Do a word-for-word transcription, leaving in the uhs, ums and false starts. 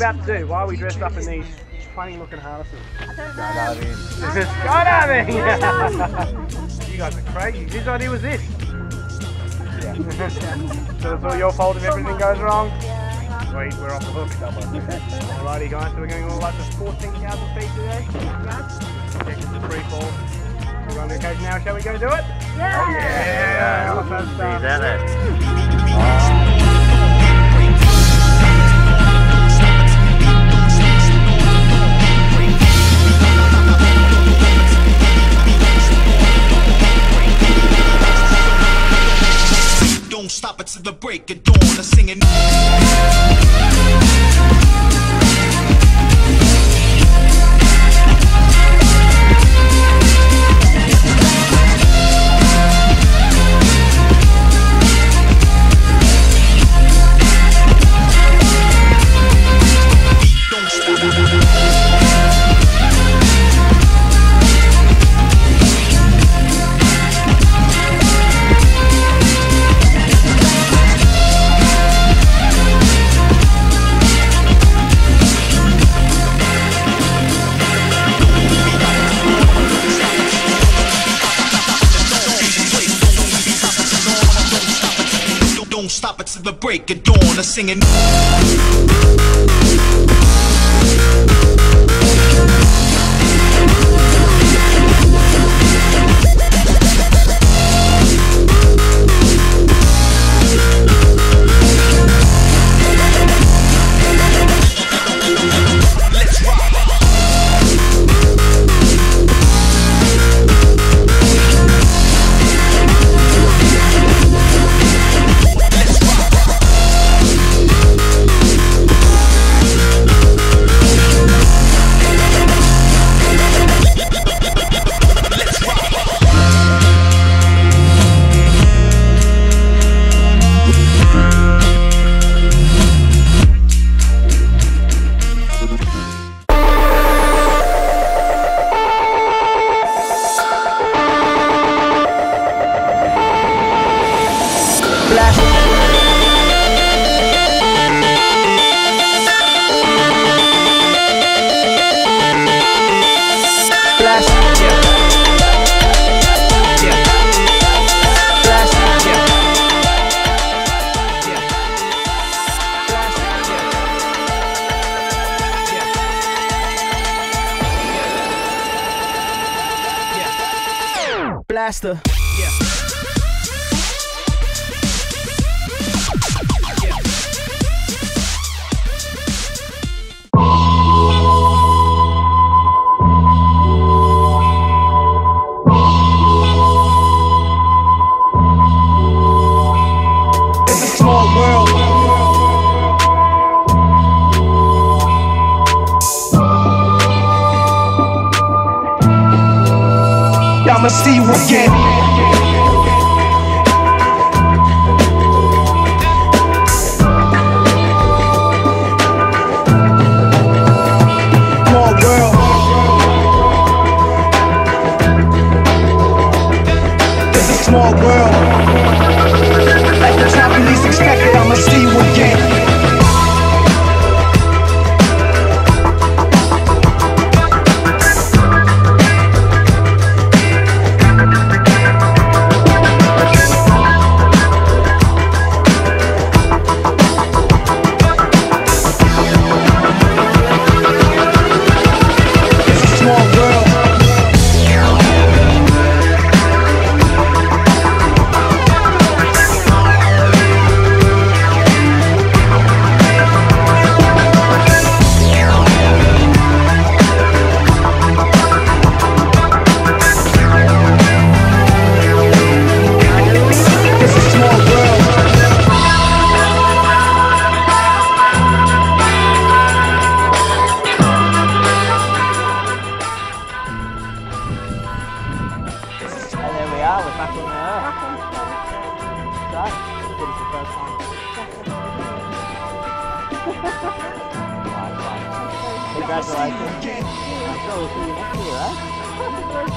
about to do? Why are we dressed up in these funny looking harnesses? I don't know. Skydiving! Skydiving! You guys are crazy. Whose idea was this? Yeah. So it's all your fault if everything goes wrong? Yeah. Sweet, we're off the hook. Alrighty guys, so we're going all up to fourteen thousand feet today. Check it's a free fall. We're on the occasion now, shall we go do it? Yeah! Yeah! Awesome stuff. See that there? Don't stop it till the break of dawn. I'm singing. Don't stop it till the break of dawn. I'm singing. Blaster. Yeah. It's a small world. I'ma see you again. Small world. It's a small world. Like the time you least expected, I'ma see you again. Congratulations. I'm sure we'll see you next year, right?